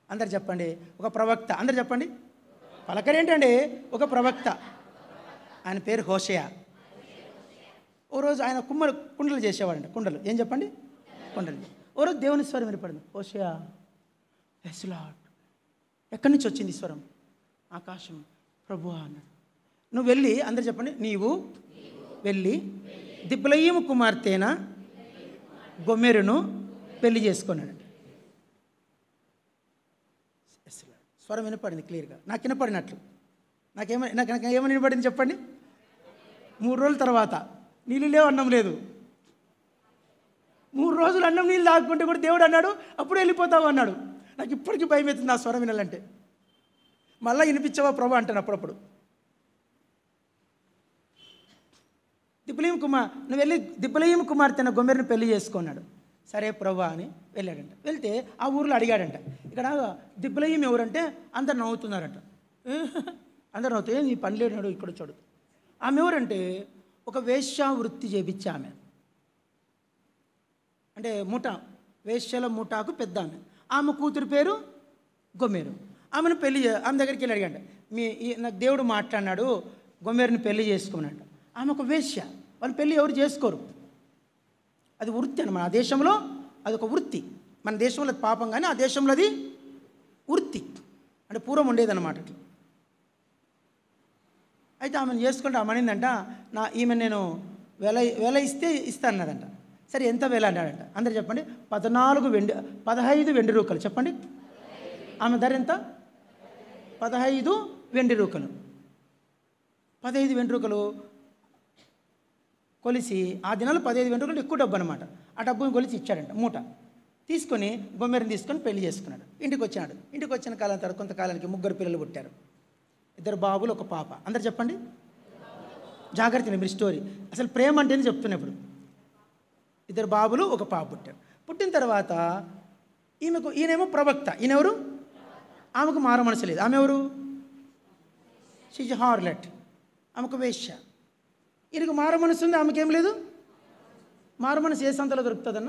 అందరు చెప్పండి. ఒక ప్రవక్త. అందరు చెప్పండి. పలకరేంటండి? ఒక ప్రవక్త. ఆయన పేరు హోషేయ. ఓ రోజు ఆయన కుండలు చేసేవాడంట. కుండలు ఏం చెప్పండి? కుండలు. ఓ రోజు దేవుని స్వరం వినపడింది. హోషేయ, యెస్ లార్డ్. ఎక్కడి నుంచి వచ్చింది స్వరం? ఆకాశం. ప్రభువా అన్నాడు. నువ్వు వెళ్ళి, అందరు చెప్పండి, నీవు వెళ్ళి దిబ్లయీము కుమార్తెన గొమెరును పెళ్లి చేసుకున్నాడు. స్వరం వినపడింది క్లియర్గా. నాకు వినపడినట్లు. నాకేమని వినపడింది చెప్పండి? 3 రోజుల తర్వాత నీళ్ళు లేవు, అన్నం లేదు. 3 రోజులు అన్నం నీళ్ళు తాగుకుంటే కూడా దేవుడు అన్నాడు అప్పుడు వెళ్ళిపోతావు అన్నాడు. నాకు ఇప్పటికీ భయం అవుతుంది ఆ స్వరం వినాలంటే. మళ్ళీ వినిపించవా ప్రభు అంటాను అప్పుడప్పుడు. నువ్వు వెళ్ళి దిబ్లయీము కుమార్తెన గొమెరును పెళ్లి చేసుకున్నాడు. సరే ప్రభు అని వెళ్ళాడంట. వెళ్తే ఆ ఊర్లో అడిగాడంట, ఇక్కడ దిబ్లయీం ఎవరంటే అందరు నవ్వుతున్నారంట. అందరు నవ్వుతాయి, నీ పని లేనాడు ఇక్కడ వచ్చాడు. ఆమె ఎవరంటే ఒక వేశ్యావృత్తి చేపించే ఆమె. అంటే వేశ్యల ముఠాకు పెద్ద ఆమె. ఆమె కూతురు పేరు గొమెరు. ఆమెను ఆమె దగ్గరికి వెళ్ళి అడిగాడు, నాకు దేవుడు మాట్లాడినాడు గొమెరుని పెళ్లి చేసుకున్నాడు. ఆమె ఒక వేశ్య. వాళ్ళు పెళ్ళి ఎవరు చేసుకోరు. అది వృత్తి అన్నమాట. ఆ దేశంలో అదొక వృత్తి. మన దేశంలో అది పాపం, కానీ ఆ దేశంలో అది వృత్తి. అంటే పూర్వం ఉండేదన్నమాట. అయితే ఆమెను చేసుకుంటే ఆమె అనిందంట, ఈమె నేను వెల ఇస్తే ఇస్తానన్నదంట. సరే ఎంత వెల అన్నాడంట. అందరు చెప్పండి. 15 వెండి రూకలు. చెప్పండి. ఆమె ధర ఎంత? 15 వెండి రూకలు. 15 వెండి రూకలు కొలిసి, ఆ దినాలు 15 వెండి రూకలు ఎక్కువ డబ్బు అనమాట. ఆ డబ్బుని కొలిసి ఇచ్చాడంట. మూట తీసుకొని గొమెరుని తీసుకొని పెళ్లి చేసుకున్నాడు. ఇంటికి వచ్చినాడు. ఇంటికి వచ్చిన కాలం తర్వాత కొంతకాలానికి 3 పిల్లలు పుట్టారు. 2 బాబులు 1 పాప. అందరు చెప్పండి. జాగ్రత్త, మీరు స్టోరీ అసలు ప్రేమ అంటేనే చెప్తున్నా. ఇప్పుడు 2 బాబులు 1 పాప పుట్టారు. పుట్టిన తర్వాత ఈయనేమో ప్రవక్త. ఈయనెవరు? ఆమెకు మారు మనసు లేదు. ఆమె ఎవరు? She's harlot. ఆమెకు వేశ్య. ఈయనకు మారు మనసు ఉంది, ఆమెకేం లేదు. మారు మనసు ఏ సంతలో దొరుకుతుందన్న?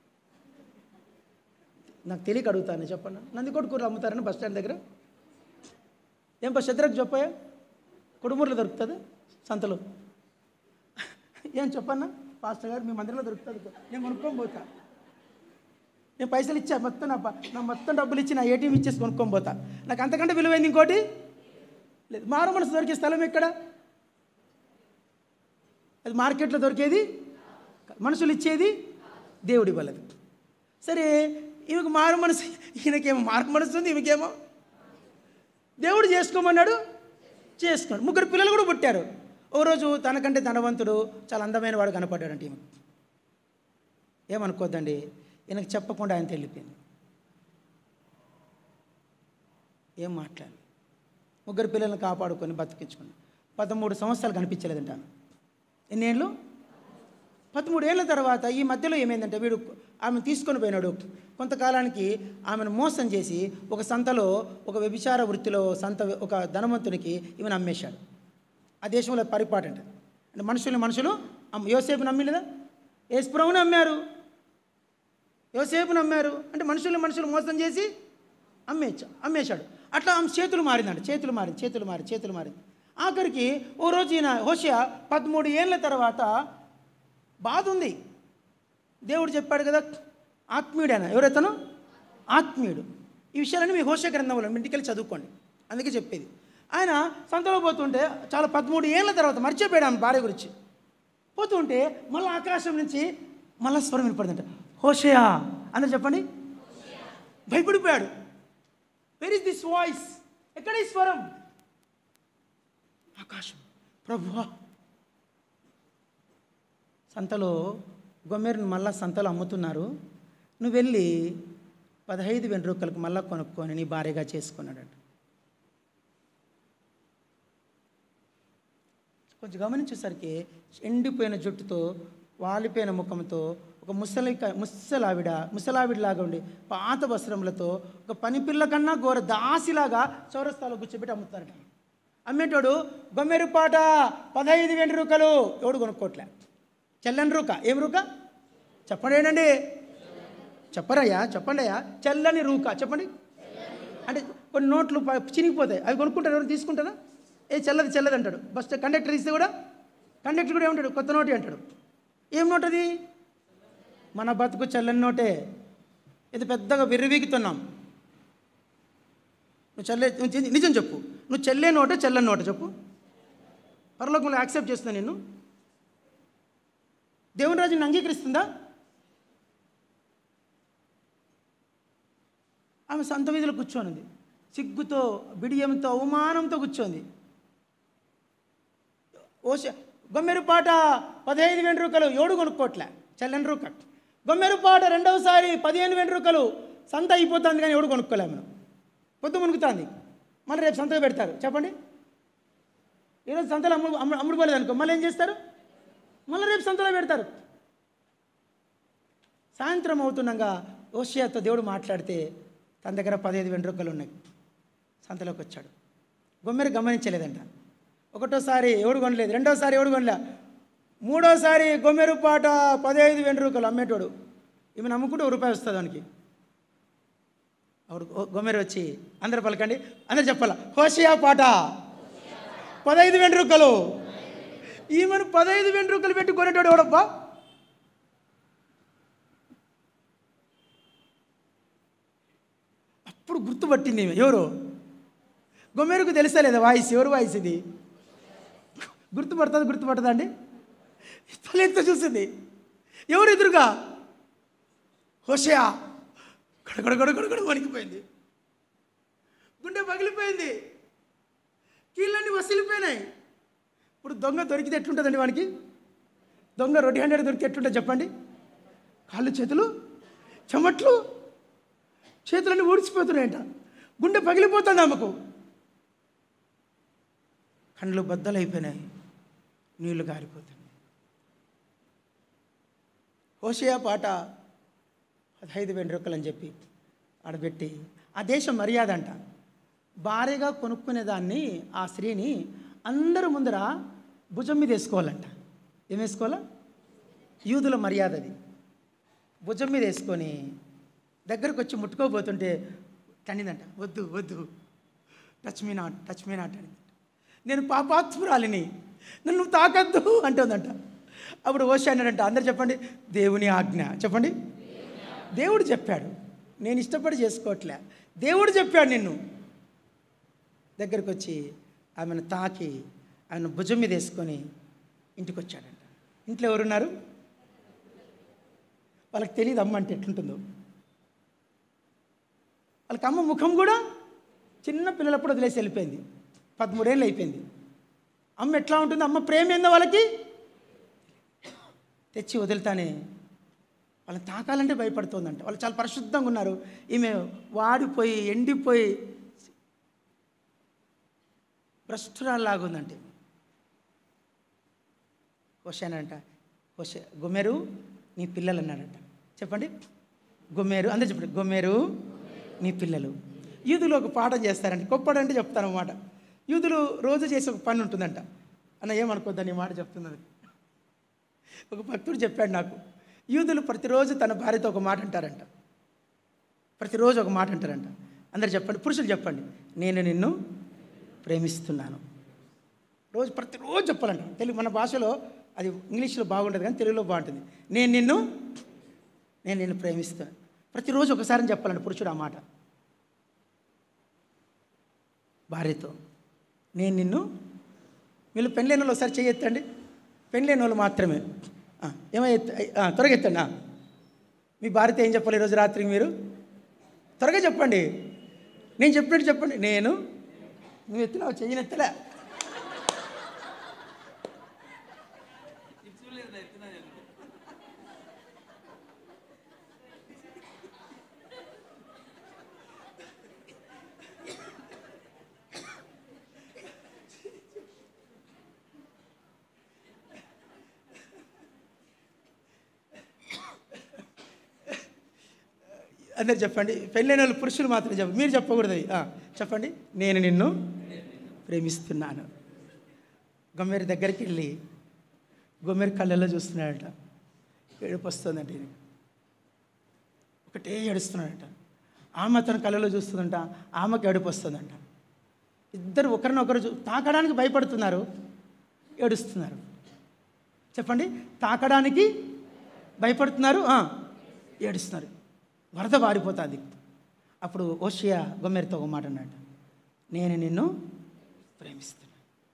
నాకు తెలియక అడుగుతాను, చెప్పన్న. నందికోటి కూరలు అమ్ముతారని బస్ స్టాండ్ దగ్గర. ఏం శత్రుకు చెప్పాయా? కుడుమూరులో దొరుకుతుంది సంతలో. ఏం చెప్పన్నా పాస్టర్ గారు, మీ మందిరంలో దొరుకుతుంది. నేను కొనుక్కొని పోతా. నేను పైసలు ఇచ్చా, మొత్తం డబ్బులు ఇచ్చి నా ఏటీఎం ఇచ్చేసి కొనుక్కొని పోతా. నాకు అంతకంటే విలువైంది ఇంకోటి లేదు. మారు మనసు దొరికే స్థలం ఎక్కడ? అది మార్కెట్లో దొరికేది, మనుషులు ఇచ్చేది దేవుడి వల్లది. సరే, ఈమెకు మారు మనసు, ఈయనకేమో మారు మనసు ఉంది, ఈమెకేమో దేవుడు చేసుకోమన్నాడు, చేసుకున్నాడు. 3 పిల్లలు కూడా పుట్టారు. ఓ రోజు తనకంటే ధనవంతుడు, చాలా అందమైన వాడు కనపడ్డాడంటే ఈమె. ఏమనుకోద్దండి, ఈయనకు చెప్పకుండా ఆయన వెళ్ళిపోయింది. ఏం మాట్లాడాలి? 3 పిల్లలను కాపాడుకొని బతికించుకుని 13 సంవత్సరాలు కనిపించలేదంట. ఎన్నేళ్ళు? 13 ఏళ్ళ తర్వాత ఈ మధ్యలో ఏమైందంటే, వీడు ఆమె తీసుకొని పోయినాడు. కొంతకాలానికి ఆమెను మోసం చేసి ఒక సంతలో, ఒక వ్యభిచార వృత్తిలో ఒక ధనవంతునికి ఈమెను అమ్మేశాడు. ఆ దేశంలో పరిపాటు అంటే మనుషులు యోసేపుని నమ్మిలేదా? యేసుప్రభువుని అమ్మారు, యోసేపుని అమ్మారు. అంటే మనుషులు మోసం చేసి అమ్మేశాడు. అట్లా ఆమె చేతులు మారిందంట. చేతులు మారింది. ఆఖరికి ఓ రోజు ఈయన హోషేయ 13 ఏళ్ళ తర్వాత బాధ ఉంది. దేవుడు చెప్పాడు కదా, ఆత్మీయుడు ఆయన. ఎవరైతాను? ఆత్మీయుడు. ఈ విషయాలన్నీ మీ హోషేయ గ్రంథంలో ఇంటికి వెళ్ళి చదువుకోండి. అందుకే చెప్పేది. ఆయన సంతలో పోతుంటే చాలా 13 ఏళ్ళ తర్వాత మర్చిపోయాడు ఆమె భార్య గురించి. పోతుంటే మళ్ళీ ఆకాశం నుంచి మళ్ళీ స్వరం వినపడిందంట, హోషేయ. అందరూ చెప్పండి. భయపడిపోయాడు. Where is this voice? ఎక్కడ ఈ స్వరం? ఆకాశం. ప్రభువా, సంతలో గొమెరుని మళ్ళా సంతలో అమ్ముతున్నారు, నువ్వు వెళ్ళి 15 వెండి రూకలకు మళ్ళా కొనుక్కొని నీ భార్యగా చేసుకున్నాడంట. కొంచెం గమనించేసరికి ఎండిపోయిన జుట్టుతో, వాలిపోయిన ముఖంతో, ఒక ముసలావిడిలాగా ఉండి పాత వస్త్రములతో, ఒక పనిపిల్ల కన్నా ఘోర దాసిలాగా చౌరస్తాలో కూర్చోబెట్టి అమ్ముతారట. అమ్మేటోడు గొమెరు పాట 15 వెండి రూకలు. ఎవడు కొనుక్కోట్లే. చెల్లని రూక. ఏం రూక? చెప్పండి. ఏంటండి? చెప్పరయ్యా, చెప్పండి అయ్యా. చెల్లని రూక. చెప్పండి. అంటే కొన్ని నోట్లు చినిగిపోతాయి, అవి కొనుక్కుంటారు, ఎవరు తీసుకుంటారా? చల్లది చల్లది అంటాడు. బస్ కండక్టర్ ఇస్తే కూడా కండక్టర్ కూడా ఏమంటాడు? కొత్త నోటి అంటాడు. ఏం నోట్ అది? మన బతుకు చల్లని నోటే. ఇది పెద్దగా విర్రవీగుతున్నాం. నువ్వు నిజం చెప్పు, నువ్వు చెల్లే నోటే చల్లని నోట చెప్పు. పరలోకంలో యాక్సెప్ట్ చేస్తున్నా నిన్ను? దేవుని రాజుని అంగీకరిస్తుందా? ఆమె సంత వీధిలో కూర్చోనుంది, సిగ్గుతో, బిడియంతో, అవమానంతో కూర్చోంది. గొమ్మెరు పాట 15,000 రూపాయలు, ఎవడు కొనుక్కోట్లే, చల్లని రూపాయలు. గొమ్మెరు పాట రెండవసారి 15,000 రూపాయలు, సంత అయిపోతుంది కానీ ఎవడు కొనుక్కోలే. మనం పొద్దు మునుగుతుంది, మళ్ళీ రేపు సంతలో పెడతారు. చెప్పండి, ఈరోజు సంతలో అమ్ముడుపోలేదు అనుకో, మళ్ళీ ఏం చేస్తారు? మళ్ళీ రేపు సంతలో పెడతారు. సాయంత్రం అవుతుండగా హోషేయతో దేవుడు మాట్లాడితే తన దగ్గర 15,000 రూపాయలు ఉన్నాయి. సంతలోకి వచ్చాడు. గొమ్మెరు గమనించలేదంట. ఒకటోసారి ఎవడు కొనలేదు, రెండోసారి ఎవడు కొనలే, మూడోసారి గొమ్మెరు పాట 15,000 రూపాయలు అమ్మేటోడు. ఈమె నమ్ముకుంటే ₹1 వస్తుంది వానికి. అప్పుడు గొమ్మెరు వచ్చి, అందరు పలకండి, అందరు చెప్పాల, హోషేయ పాట 15,000 రూపాయలు. ఈమెను 15,000 రూపాయలు పెట్టి కొనేటోడు ఎవడబ్బా? అప్పుడు గుర్తుపట్టింది ఈమె ఎవరు. గొమ్మెరుకు తెలుసా లేదా వాయిస్? ఎవరు వాయిస్ ఇది? గుర్తుపడుతుందా అండి? తలెత్తో చూసింది. ఎవరు ఎదురుగా? హోషేయ. గడగడ వణికిపోయింది, గుండె పగిలిపోయింది, కీళ్ళన్నీ వసిలిపోయినాయి. ఇప్పుడు దొంగ దొరికితే ఎట్లుంటుందండి వానికి? దొంగ రొట్టి హండ్రెడ్ దొరికితే ఎట్లుంటుంది చెప్పండి? కాళ్ళు చేతులు చెమట్లు, చేతులన్నీ ఊడిచిపోతున్నాయంట, గుండె పగిలిపోతుంది ఆమెకు, కళ్ళు బద్దలైపోయినాయి, నీళ్లు గారిపోతున్నాయి. హోషేయ పాట 15,000 రూపాయలు అని చెప్పి ఆడబెట్టి, ఆ దేశం మర్యాద అంట, భారీగా కొనుక్కునేదాన్ని ఆ స్త్రీని అందరూ ముందర భుజం మీద వేసుకోవాలంట. ఏం వేసుకోవాలా? యూదుల మర్యాద అది. భుజం మీద వేసుకొని దగ్గరకు వచ్చి ముట్టుకోబోతుంటే తండిందంట, వద్దు వద్దు, టచ్ మీ నాట్ అని. నేను పాపాత్మురాలిని, నన్ను తాకద్దు అంటుందంట. అప్పుడు హోషేయ అన్నాడంట, అందరు చెప్పండి, దేవుని ఆజ్ఞ చెప్పండి. దేవుడు చెప్పాడు, నేను ఇష్టపడి చేసుకోవట్లే, దేవుడు చెప్పాడు నిన్ను. దగ్గరికి వచ్చి ఆమెను తాకి ఆమెను భుజం మీద వేసుకొని ఇంటికి వచ్చాడంట. ఇంట్లో ఎవరున్నారు? వాళ్ళకి తెలియదు అమ్మ అంటే ఎట్లుంటుందో. వాళ్ళకి అమ్మ ముఖం కూడా చిన్న పిల్లలప్పుడు వదిలేసి వెళ్ళిపోయింది, 13 ఏళ్ళు అయిపోయింది. అమ్మ ఎట్లా ఉంటుంది, అమ్మ ప్రేమ ఏందో వాళ్ళకి తెచ్చి వదులుతానే వాళ్ళని తాకాలంటే భయపడుతుందంట. వాళ్ళు చాలా పరిశుద్ధంగా ఉన్నారు, ఈమె వాడిపోయి ఎండిపోయి భ్రష్టురాల్లాగా ఉందంటే. హోషేయనంట, గొమ్మెరు నీ పిల్లలు అన్నాడంట. చెప్పండి, గొమ్మెరు, అందరూ చెప్పండి, గొమ్మెరు నీ పిల్లలు. యూదులు ఒక పాఠం చేస్తారండి, గొప్పడంటే చెప్తాను అన్నమాట. యూదులు రోజు చేసే ఒక పని ఉంటుందంట. అన్న ఏమనుకోద్దని ఈ మాట చెప్తున్నది. ఒక భక్తుడు చెప్పాడు నాకు, యూదులు ప్రతిరోజు తన భార్యతో ఒక మాట అంటారంట, ప్రతిరోజు ఒక మాట అంటారంట. అందరు చెప్పండి, పురుషులు చెప్పండి, నేను నిన్ను ప్రేమిస్తున్నాను. ప్రతిరోజు చెప్పాలంట. తెలుగు మన భాషలో అది ఇంగ్లీష్లో బాగుంటుంది కానీ తెలుగులో బాగుంటుంది. నేను నిన్ను ప్రేమిస్తాను. ప్రతిరోజు ఒకసారి చెప్పాలంట పురుషుడు ఆ మాట భార్యతో. నేను నిన్ను, వీళ్ళు పెళ్ళైన వాళ్ళు ఒకసారి చెయ్యెత్తండి, పెళ్ళైన వాళ్ళు మాత్రమే. త్వరగా ఎత్తండి. మీ భార్యతో ఏం చెప్పాలి ఈరోజు రాత్రికి? మీరు త్వరగా చెప్పండి, నేను చెప్పినట్టు చెప్పండి. నువ్వు ఎత్తినావు, చెయ్యనెత్తలే. అందరు చెప్పండి, పెళ్ళైన వాళ్ళు పురుషులు మాత్రం చెప్పండి, మీరు చెప్పకూడదు. చెప్పండి, నేను నిన్ను ప్రేమిస్తున్నాను. గొమ్మెరు దగ్గరికి వెళ్ళి గొమ్మెరు కళ్ళల్లో చూస్తున్నాడట. ఏడుపు వస్తుందంట, ఒకటే ఏడుస్తున్నాడట. ఆమె అతని కళ్ళలో చూస్తుందంట, ఆమెకు ఏడుపు వస్తుందంట. ఇద్దరు ఒకరినొకరు తాకడానికి భయపడుతున్నారు, ఏడుస్తున్నారు. చెప్పండి, తాకడానికి భయపడుతున్నారు, ఏడుస్తున్నారు. వరద వారిపోతుంది. అప్పుడు హోషేయ గోమెరుతో ఒక మాట అన్నాడు, నేను నిన్ను ప్రేమిస్తున్నాను.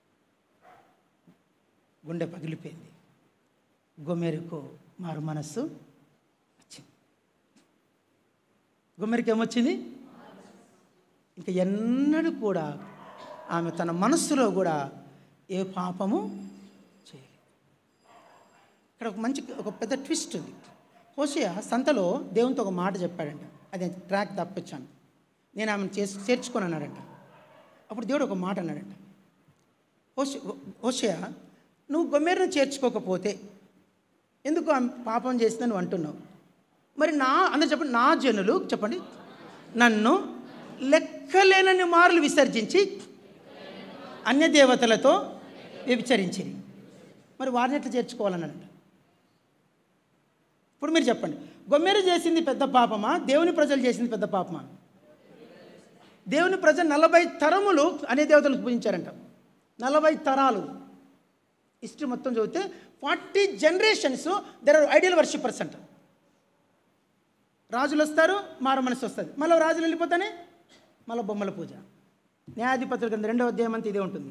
గుండె పగిలిపోయింది. గోమెరుకు మారు మనస్సు వచ్చింది. గోమెరుకు ఏమొచ్చింది? ఇంకా ఎన్నడూ కూడా ఆమె తన మనస్సులో కూడా ఏ పాపము చేయలేదు. ఇక్కడ ఒక పెద్ద ట్విస్ట్ ఉంది. హోషేయ సంతలో దేవునితో ఒక మాట చెప్పాడంట, అదే ట్రాక్ తప్పొచ్చాను, నేను ఆమెను చేర్చుకొని అన్నాడంట. అప్పుడు దేవుడు ఒక మాట అన్నాడంట, హోషేయ నువ్వు గోమెరును చేర్చుకోకపోతే ఎందుకు ఆమె పాపం చేసిందని నువ్వు అంటున్నావు, మరి అందరూ చెప్పండి, నా జనులు చెప్పండి నన్ను లెక్కలేనన్ని మార్లు విసర్జించి అన్య దేవతలతో వ్యభిచరించిరి, మరి వారిని ఎట్లా చేర్చుకోవాలన్నాడంట. ఇప్పుడు మీరు చెప్పండి, గోమెరు చేసింది పెద్ద పాపమా, దేవుని ప్రజలు చేసింది పెద్ద పాపమా? దేవుని ప్రజలు 40 తరములు అనే దేవతలకు పూజించారంట. 40 తరాలు. హిస్టరీ మొత్తం చదివితే 40 generations there are idol worshippers అంట. రాజులు వస్తారు, మారు మనసు వస్తుంది, మళ్ళీ రాజులు వెళ్ళిపోతానే మళ్ళీ బొమ్మల పూజ. న్యాయాధిపతుల కింద 2వ అధ్యాయం అంతా ఇదే ఉంటుంది.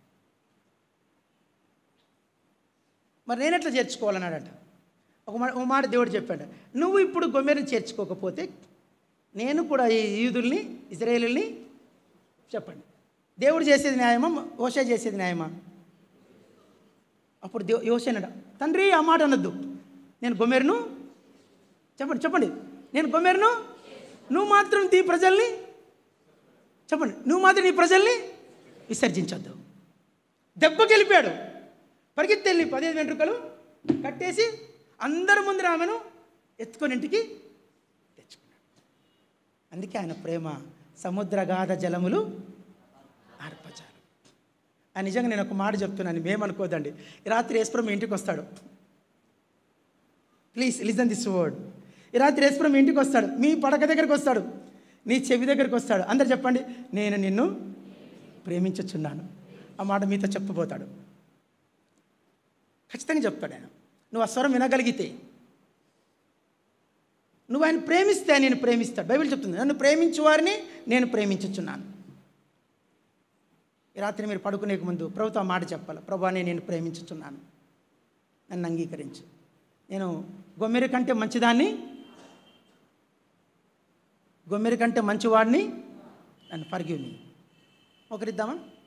మరి నేను ఎట్లా చేర్చుకోవాలన్నాడట. ఒక మాట దేవుడు చెప్పాడు, నువ్వు ఇప్పుడు గోమెరుని చేర్చుకోకపోతే నేను కూడా ఈ యూదుల్ని ఇశ్రాయేలుల్ని చెప్పండి, దేవుడు చేసేది న్యాయమా, హోషేయ చేసేది న్యాయమా? అప్పుడు హోషేయ అన్నాడు, తండ్రి ఆ మాట అనొద్దు, నేను గోమెరును చెప్పండి నేను గోమెరును, నువ్వు మాత్రం ఈ ప్రజల్ని చెప్పండి, నువ్వు మాత్రం ఈ ప్రజల్ని విసర్జించొద్దు. దెబ్బకి వెళ్ళిపోయాడు, పరిగెత్తి వెళ్ళి 15 వెంట్రుకలు కట్టేసి అందరి ముందు ఆమెను ఎత్తుకొని ఇంటికి తెచ్చుకున్నాడు. అందుకే ఆయన ప్రేమ సముద్రగాధ జలములు ఆర్పచారు. నిజంగా నేను ఒక మాట చెప్తున్నాను, మేమనుకోదండి. ఈ రాత్రి యేసుప్రభు మీ ఇంటికి వస్తాడు. Please listen this word. ఈ రాత్రి యేసుప్రభు మీ ఇంటికి వస్తాడు, మీ పడక దగ్గరికి వస్తాడు, నీ చెవి దగ్గరికి వస్తాడు. అందరు చెప్పండి, నేను నిన్ను ప్రేమించుచున్నాను. ఆ మాట మీతో చెప్పబోతాడు. ఖచ్చితంగా చెప్తాడు ఆయన. నువ్వు ఆ స్వరం వినగలిగితే, నువ్వు ఆయన ప్రేమిస్తే ఆయన నేను ప్రేమిస్తాడు. బైబిల్ చెప్తుంది, నన్ను ప్రేమించు వారిని నేను ప్రేమించుచున్నాను. ఈ రాత్రి మీరు పడుకునే ముందు ప్రభుతో ఆ మాట చెప్పాలి, ప్రభువా నేను ప్రేమించుచున్నాను, నన్ను అంగీకరించు, నేను గోమెరు కంటే మంచిదాన్ని, గోమెరు కంటే మంచివాడిని, నన్ను ఫర్గివ్ మీ. ఒకరిద్దామా?